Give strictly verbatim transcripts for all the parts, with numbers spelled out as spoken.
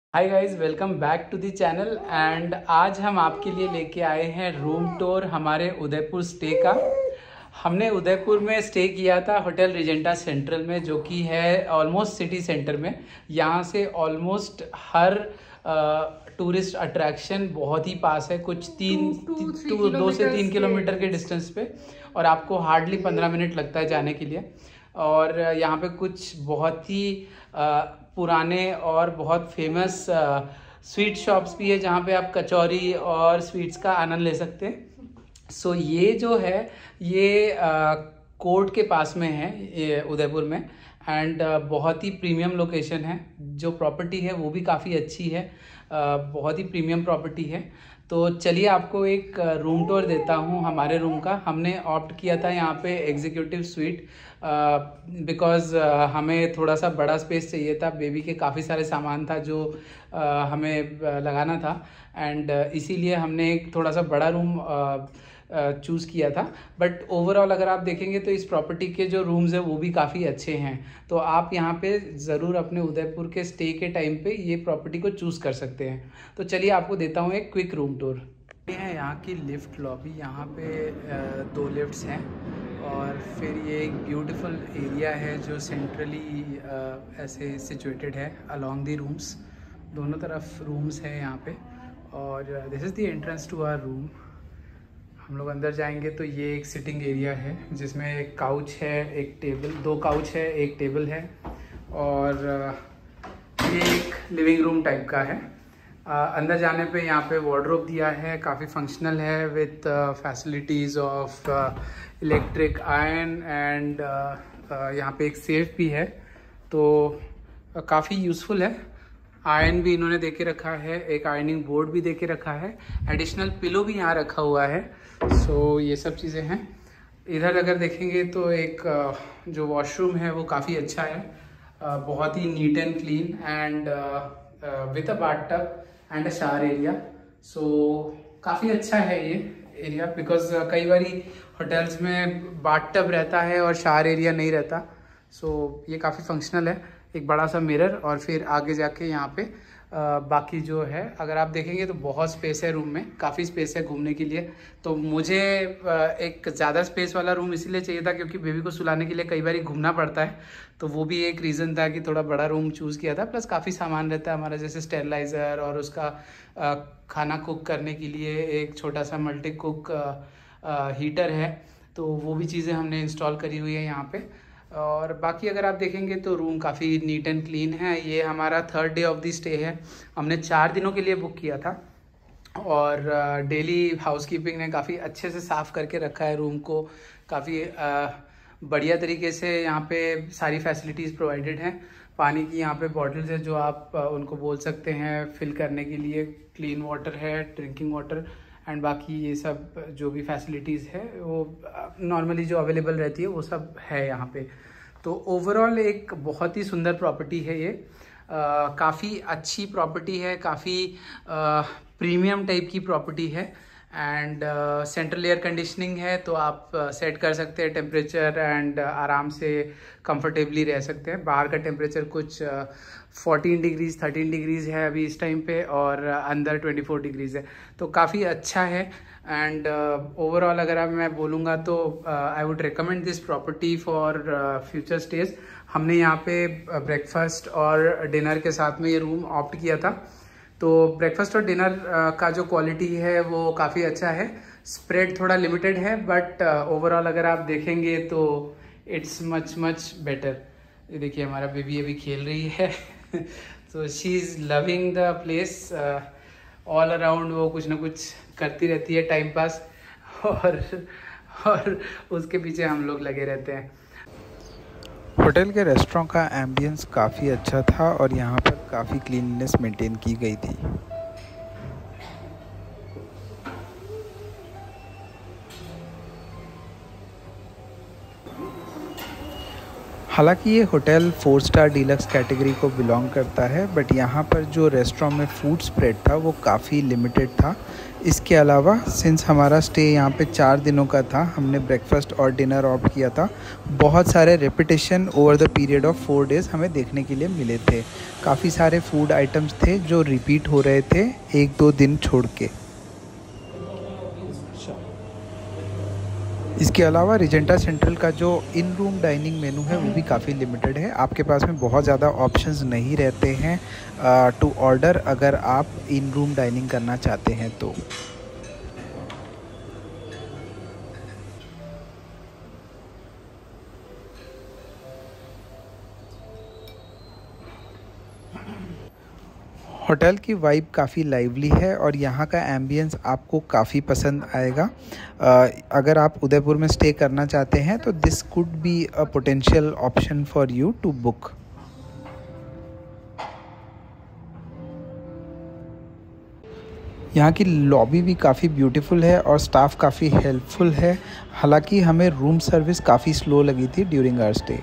Hi guys, welcome back to the channel. And आज हम आपके लिए लेके आए हैं रूम टूर हमारे उदयपुर स्टे का। हमने उदयपुर में स्टे किया था होटल रिजेंटा सेंट्रल में, जो कि है ऑलमोस्ट सिटी सेंटर में। यहाँ से ऑलमोस्ट हर टूरिस्ट अट्रैक्शन बहुत ही पास है, कुछ तीन टू दो से तीन किलोमीटर के डिस्टेंस पे, और आपको हार्डली पंद्रह मिनट लगता है जाने के लिए। और यहाँ पे कुछ बहुत ही आ, पुराने और बहुत फेमस स्वीट शॉप्स भी है, जहाँ पे आप कचौरी और स्वीट्स का आनंद ले सकते हैं। सो so, ये जो है ये कोर्ट के पास में है, ये उदयपुर में। एंड uh, बहुत ही प्रीमियम लोकेशन है। जो प्रॉपर्टी है वो भी काफ़ी अच्छी है, uh, बहुत ही प्रीमियम प्रॉपर्टी है। तो चलिए आपको एक रूम टूर देता हूँ हमारे रूम का। हमने ऑप्ट किया था यहाँ पे एग्जीक्यूटिव स्वीट, बिकॉज़ हमें थोड़ा सा बड़ा स्पेस चाहिए था। बेबी के काफ़ी सारे सामान था जो uh, हमें uh, लगाना था, एंड uh, इसीलिए हमने एक थोड़ा सा बड़ा रूम चूज़ किया था। बट ओवरऑल अगर आप देखेंगे तो इस प्रॉपर्टी के जो रूम्स हैं वो भी काफ़ी अच्छे हैं। तो आप यहाँ पे ज़रूर अपने उदयपुर के स्टे के टाइम पे ये प्रॉपर्टी को चूज़ कर सकते हैं। तो चलिए आपको देता हूँ एक क्विक रूम टूर। ये है यहाँ की लिफ्ट लॉबी। यहाँ पे दो लिफ्ट्स हैं, और फिर ये एक ब्यूटीफुल एरिया है जो सेंट्रली ऐसे सिचुएटेड है अलोंग दी रूम्स। दोनों तरफ रूम्स हैं यहाँ पे, और this is the entrance to our room. हम लोग अंदर जाएंगे तो ये एक सिटिंग एरिया है जिसमें एक काउच है, एक टेबल, दो काउच है, एक टेबल है, और ये एक लिविंग रूम टाइप का है। अंदर जाने पे यहाँ पे वार्डरोब दिया है, काफ़ी फंक्शनल है with facilities of electric iron, and यहाँ पे एक सेफ भी है, तो काफ़ी यूज़फुल है। आयरन भी इन्होंने दे के रखा है, एक आयरनिंग बोर्ड भी दे के रखा है, एडिशनल पिलो भी यहाँ रखा हुआ है। सो so, ये सब चीज़ें हैं। इधर अगर देखेंगे तो एक जो वॉशरूम है वो काफ़ी अच्छा है, बहुत ही neat and clean, and with a bathtub and a shower area. So काफ़ी अच्छा है ये एरिया, बिकॉज कई बारी होटल्स में बाथटब रहता है और शावर एरिया नहीं रहता। सो so, ये काफ़ी फंक्शनल है। एक बड़ा सा मिरर, और फिर आगे जाके यहाँ पे आ, बाकी जो है अगर आप देखेंगे तो बहुत स्पेस है रूम में, काफ़ी स्पेस है घूमने के लिए। तो मुझे आ, एक ज़्यादा स्पेस वाला रूम इसीलिए चाहिए था क्योंकि बेबी को सुलाने के लिए कई बार घूमना पड़ता है, तो वो भी एक रीज़न था कि थोड़ा बड़ा रूम चूज़ किया था। प्लस काफ़ी सामान रहता है हमारा, जैसे स्टेरलाइज़र, और उसका आ, खाना कुक करने के लिए एक छोटा सा मल्टी कुक हीटर है, तो वो भी चीज़ें हमने इंस्टॉल करी हुई है यहाँ पे। और बाकी अगर आप देखेंगे तो रूम काफ़ी नीट एंड क्लीन है। ये हमारा third day of the stay है। हमने चार दिनों के लिए बुक किया था, और डेली हाउसकीपिंग ने काफ़ी अच्छे से साफ़ करके रखा है रूम को। काफ़ी बढ़िया तरीके से यहाँ पे सारी फैसिलिटीज़ प्रोवाइडेड हैं। पानी की यहाँ पे बॉटल्स है जो आप आ, उनको बोल सकते हैं फिल करने के लिए। क्लीन वाटर है, ड्रिंकिंग वाटर, एंड बाकी ये सब जो भी फैसिलिटीज़ है वो नॉर्मली जो अवेलेबल रहती है वो सब है यहाँ पे। तो ओवरऑल एक बहुत ही सुंदर प्रॉपर्टी है ये। काफ़ी अच्छी प्रॉपर्टी है, काफ़ी प्रीमियम टाइप की प्रॉपर्टी है, एंड सेंट्रल एयर कंडीशनिंग है, तो आप सेट uh, कर सकते हैं टेम्परेचर, एंड uh, आराम से कंफर्टेबली रह सकते हैं। बाहर का टेम्परेचर कुछ फोर्टीन डिग्रीज थर्टीन डिग्रीज़ है अभी इस टाइम पे, और uh, अंदर ट्वेंटी फोर डिग्रीज़ है, तो काफ़ी अच्छा है। एंड ओवरऑल uh, अगर आप मैं बोलूँगा तो I would recommend this property for future stage. हमने यहाँ पे ब्रेकफास्ट और डिनर के साथ में ये रूम ऑप्ट किया था। तो ब्रेकफास्ट और डिनर का जो क्वालिटी है वो काफ़ी अच्छा है। स्प्रेड थोड़ा लिमिटेड है, बट ओवरऑल अगर आप देखेंगे तो इट्स मच मच बेटर। ये देखिए हमारा बेबी अभी खेल रही है तो she is loving the place. All around वो कुछ ना कुछ करती रहती है टाइम पास, और और उसके पीछे हम लोग लगे रहते हैं। होटल के रेस्टोरेंट का एम्बियंस काफ़ी अच्छा था, और यहाँ पर काफ़ी क्लीननेस मेंटेन की गई थी। हालांकि ये hotel four star deluxe category को बिलोंग करता है, बट यहाँ पर जो रेस्टोरेंट में फूड स्प्रेड था वो काफ़ी लिमिटेड था। इसके अलावा सिंस हमारा स्टे यहाँ पे चार दिनों का था, हमने ब्रेकफास्ट और डिनर ऑप्ट किया था। बहुत सारे repetition over the period of four days हमें देखने के लिए मिले थे। काफ़ी सारे फूड आइटम्स थे जो रिपीट हो रहे थे एक दो दिन छोड़ के। इसके अलावा रिजेंटा सेंट्रल का जो इन रूम डाइनिंग मेनू है वो भी काफ़ी लिमिटेड है। आपके पास में बहुत ज़्यादा ऑप्शंस नहीं रहते हैं टू ऑर्डर अगर आप इन रूम डाइनिंग करना चाहते हैं तो। होटल की वाइब काफ़ी लाइवली है और यहाँ का एम्बियंस आपको काफ़ी पसंद आएगा। अगर आप उदयपुर में स्टे करना चाहते हैं तो this could be a potential option for you to book. यहाँ की लॉबी भी काफ़ी ब्यूटीफुल है और स्टाफ काफ़ी हेल्पफुल है। हालांकि हमें रूम सर्विस काफ़ी स्लो लगी थी during our stay.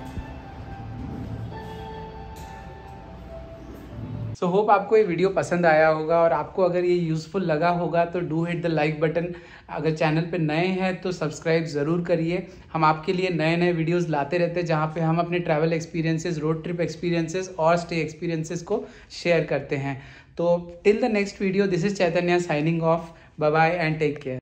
So so, hope आपको ये वीडियो पसंद आया होगा और आपको अगर ये यूज़फुल लगा होगा तो do hit the like button. अगर चैनल पे नए हैं तो सब्सक्राइब ज़रूर करिए। हम आपके लिए नए नए वीडियोस लाते रहते हैं जहाँ पे हम अपने travel experiences, road trip experiences और स्टे एक्सपीरियंसेस को शेयर करते हैं। तो till the next video, this is Chaitanya signing off. Bye bye and take care.